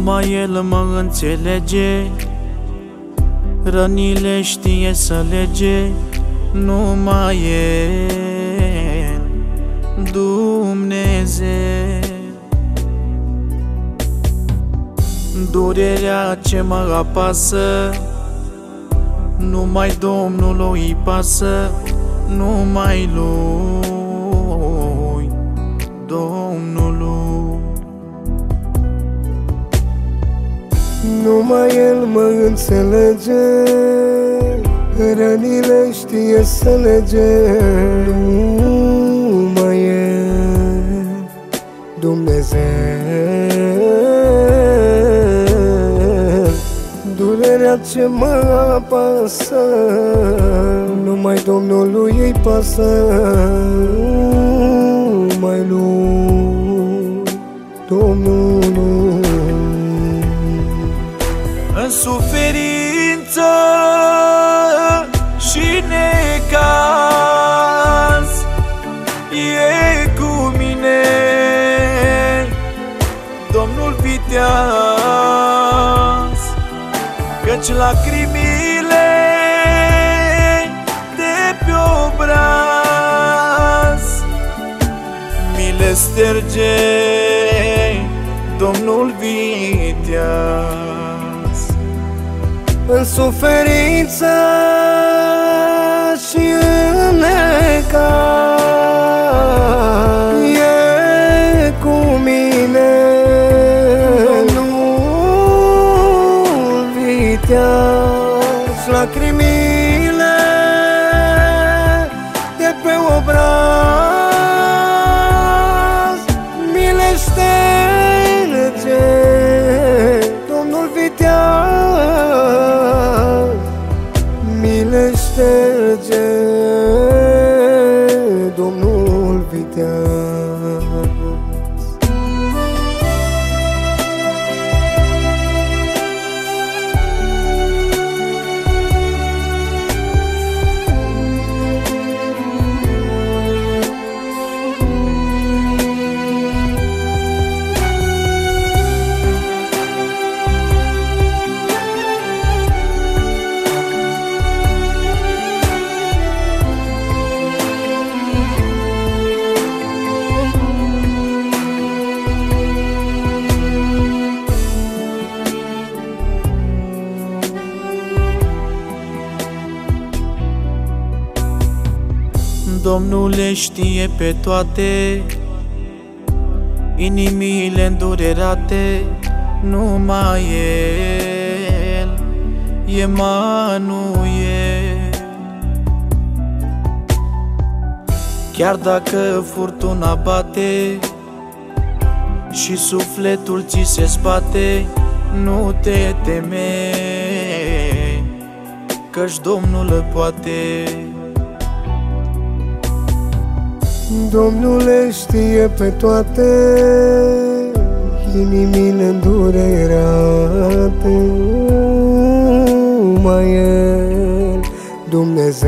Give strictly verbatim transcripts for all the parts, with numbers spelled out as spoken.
Numai El mă înțelege, rănile știe să lege. Numai El, Dumnezeu. Durerea ce mă apasă, numai Domnul îi pasă. Numai Lui, Domnului. Numai El mă înțelege, rănile știe să lege. Numai El, Dumnezeu. Durerea ce mă apasă, numai Domnului îi pasă. Numai Lui, Domnului. În suferință și necaz e cu mine Domnul viteaz, căci lacrimile de pe obraz mi le sterge Domnul viteaz. În suferință și în necaz e cu mine Domnul viteaz. Lacrimile de pe obraz mi le șterge Domnul viteaz. Mi le șterge Domnul viteaz. Domnul le știe pe toate, inimile îndurerate. Numai El, Emanuel. Chiar dacă furtuna bate și sufletul ți se zbate, nu te teme, căci Domnul îl poate. Domnul le știe pe toate, inimile îndurerate. Numai El, Dumnezeu.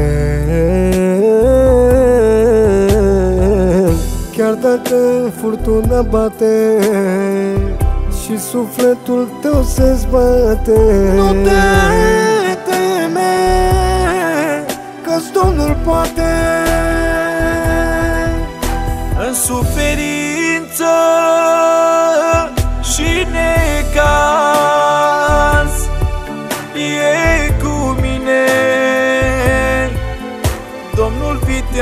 Chiar dacă furtuna bate și sufletul tău se zbate, nu te teme, că-ți Domnul poate. În suferință și necaz e cu mine Domnul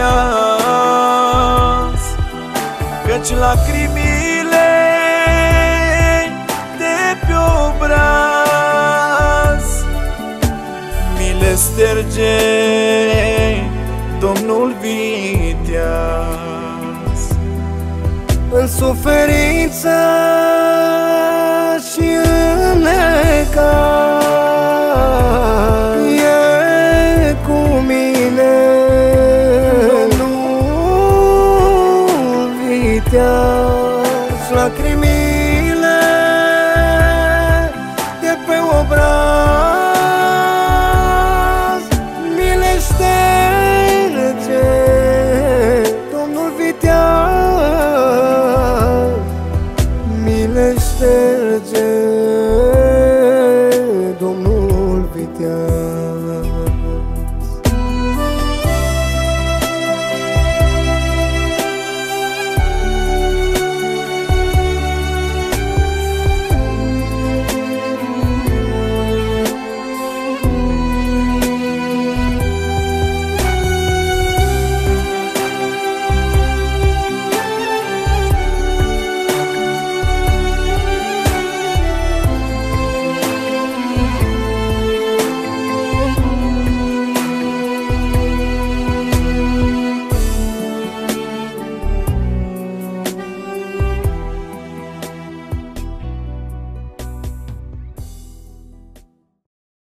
viteaz, căci lacrimile de pe obraz mi le sterge Domnul viteaz. În suferință și în necaz e cu mine Domnul viteaz. Lacrimi